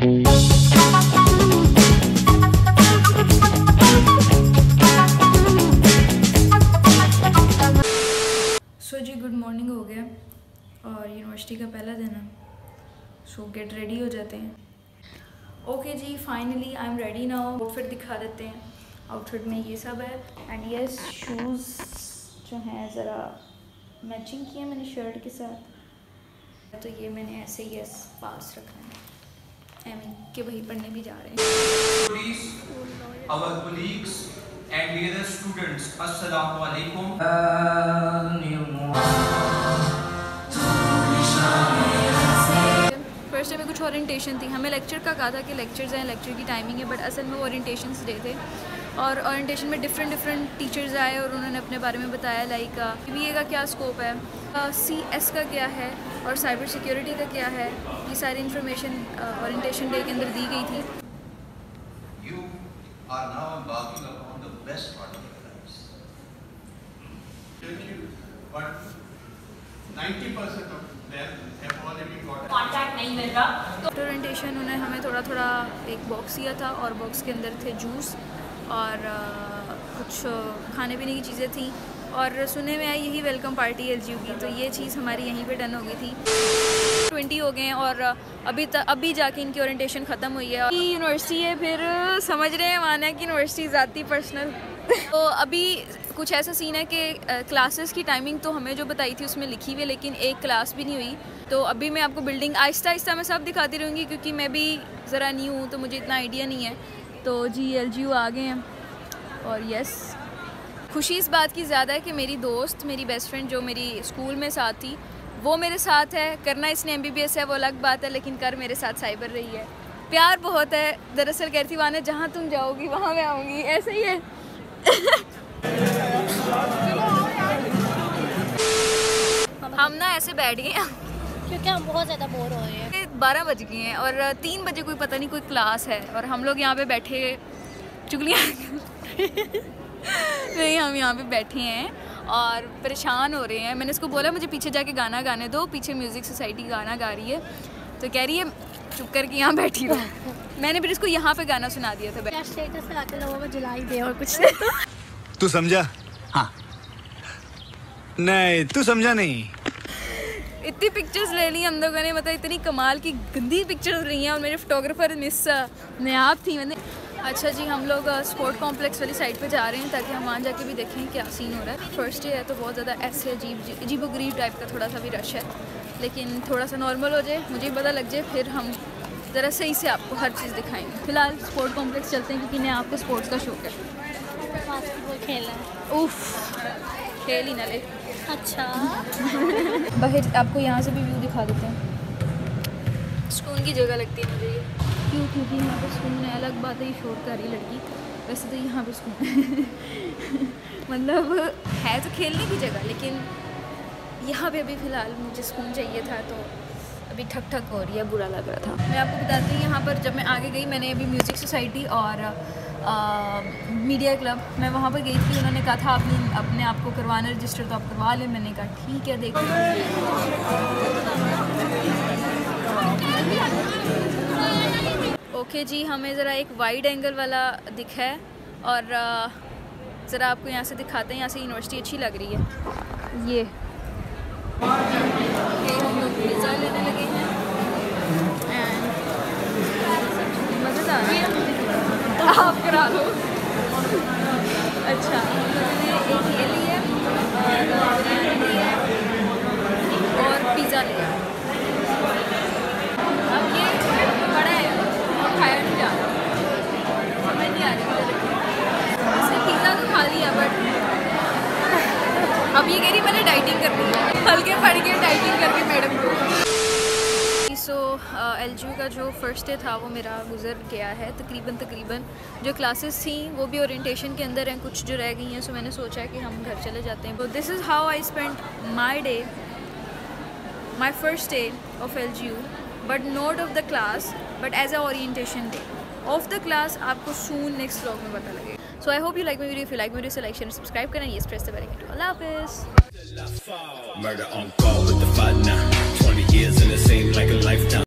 सो जी good morning हो गया और यूनिवर्सिटी का पहला दिन है। सो गेट रेडी हो जाते हैं। ओके जी, finally I am ready now. Outfit दिखा देते हैं। आउटफिट में ये सब है एंड यस शूज़ जो हैं ज़रा मैचिंग किए मैंने शर्ट के साथ। तो ये मैंने ऐसे ही यस पास रखना है कि वही पढ़ने भी जा रहे हैं। Our colleagues and dear students, Assalamu alaikum. First day में कुछ ओरिएंटेशन थी। हमें लेक्चर का कहा था कि लेक्चर्स हैं, लेक्चर की टाइमिंग है, बट असल में वो ओरिएंटेशन डे थे और ओरिएंटेशन में डिफरेंट टीचर्स आए और उन्होंने अपने बारे में बताया लाइक BA का क्या स्कोप है, CS का क्या है और साइबर सिक्योरिटी का क्या है। ये सारी इन्फॉर्मेशन ओरिएंटेशन डे के अंदर दी गई थी। You are now embarking upon the best part of your lives. Thank you, but 90% of them have already got contact नहीं मिल रहा। तो ओरिएंटेशन उन्होंने हमें थोड़ा एक बॉक्स दिया था और बॉक्स के अंदर थे जूस और कुछ खाने पीने की चीज़ें थी और सुनने में आई यही वेलकम पार्टी LGU की। तो ये चीज़ हमारी यहीं पे डन हो गई थी। 20 हो गए हैं और अभी जाके इनकी ओरिएंटेशन ख़त्म हुई है। यूनिवर्सिटी है, फिर समझ रहे हैं माना कि यूनिवर्सिटी ज़ाती पर्सनल। तो अभी कुछ ऐसा सीन है कि क्लासेस की टाइमिंग तो हमें जो बताई थी उसमें लिखी हुई है, लेकिन एक क्लास भी नहीं हुई। तो अभी मैं आपको बिल्डिंग आहिस्ता मैं सब दिखाती रहूँगी क्योंकि मैं भी ज़रा न्यू हूँ तो मुझे इतना आइडिया नहीं है। तो जी LGU आ गए हैं और यस खुशी इस बात की ज़्यादा है कि मेरी दोस्त, मेरी बेस्ट फ्रेंड जो मेरी स्कूल में साथ थी वो मेरे साथ है। करना इसने MBBS है वो अलग बात है, लेकिन कर मेरे साथ साइबर रही है। प्यार बहुत है। दरअसल कहती वाना जहाँ तुम जाओगी वहाँ मैं आऊँगी, ऐसे ही है। हम ना ऐसे बैठ गए हैं क्योंकि हम बहुत ज़्यादा बोर हो रहे हैं। 12 बज गए हैं और 3 बजे कोई पता नहीं कोई क्लास है और हम लोग यहाँ पे बैठे चुगलियाँ नहीं, हम यहाँ पे बैठे हैं और परेशान हो रहे हैं। मैंने इसको बोला मुझे पीछे जाके गाना गाने दो, पीछे म्यूज़िक सोसाइटी गाना गा रही है तो कह रही है चुप करके यहाँ बैठी रहो। मैंने फिर इसको यहाँ पे गाना सुना दिया था। स्टेटस लगाते लोगों को जला ही दे और कुछ तू समझा? हाँ नहीं तू समझा नहीं। इतनी पिक्चर्स ले ली हम लोगों ने, मतलब इतनी कमाल की गंदी पिक्चर्स ली हैं और मेरे फोटोग्राफर मिस नायाब थी। मैंने अच्छा जी हम लोग स्पोर्ट कॉम्प्लेक्स वाली साइड पे जा रहे हैं ताकि हम वहाँ जाके भी देखें क्या सीन हो रहा है। फर्स्ट डे है तो बहुत ज़्यादा ऐसे अजीबोगरीब टाइप का थोड़ा सा भी रश है, लेकिन थोड़ा सा नॉर्मल हो जाए, मुझे पता लग जाए, फिर हम ज़रा सही से आपको हर चीज़ दिखाएंगे। फिलहाल स्पोर्ट कॉम्प्लेक्स चलते हैं क्योंकि मैं आपको स्पोर्ट्स का शौक है। बास्केटबॉल खेलना है। उफ खेल ही ना ले। अच्छा बाहर आपको यहाँ से भी व्यू दिखा देते हैं। सुकून की जगह लगती है मुझे ये, क्यों? क्योंकि यहाँ पर सुकून है। अलग बात है ये शोर कर रही लड़की, वैसे तो यहाँ पर सुकून मतलब है तो खेलने की जगह, लेकिन यहाँ पे अभी फ़िलहाल मुझे सुकून चाहिए था तो अभी ठक हो रही है, बुरा लग रहा था। मैं आपको बताती हूँ यहाँ पर जब मैं आगे गई मैंने अभी म्यूज़िक सोसाइटी और मीडिया क्लब मैं वहाँ पर गई थी। उन्होंने कहा था आपने अपने आप को करवाना रजिस्टर तो आप करवा लें। मैंने कहा ठीक है देखो। ओके जी हमें ज़रा एक वाइड एंगल वाला दिखा है और ज़रा आपको यहाँ से दिखाते हैं। यहाँ से यूनिवर्सिटी अच्छी लग रही है। ये हम लोग पिज़्ज़ा लेने लगे हैं एंड मज़ेदार है। आप करा लो। अच्छा एक ये लिया और बिरयानी लिया और पिज़्ज़ा लिया। अब ये बड़ा है खाया नहीं जा रहा, समझ नहीं आ रही वैसे पिज़्ज़ा तो खा लिया बट अब ये कह रही मैंने डाइटिंग करनी है। हल्के पड़ गए डाइटिंग करके मैडम को। सो LGU का जो फर्स्ट डे था वो मेरा गुजर गया है तकरीबन। जो क्लासेस थी वो भी ओरिएंटेशन के अंदर हैं, कुछ जो रह गई हैं। सो मैंने सोचा कि हम घर चले जाते हैं। तो this is how I spend my day, my first day of LGU, but not of the class but as a orientation day. Of the class आपको सून नेक्स्ट व्लॉग में पता लगेगा। So I hope you like my video. If you like my video like share subscribe करें। ये press the bell icon. अल्लाह हाफिज़। Murder on call with the 5-9. 20 years and it seemed like a lifetime.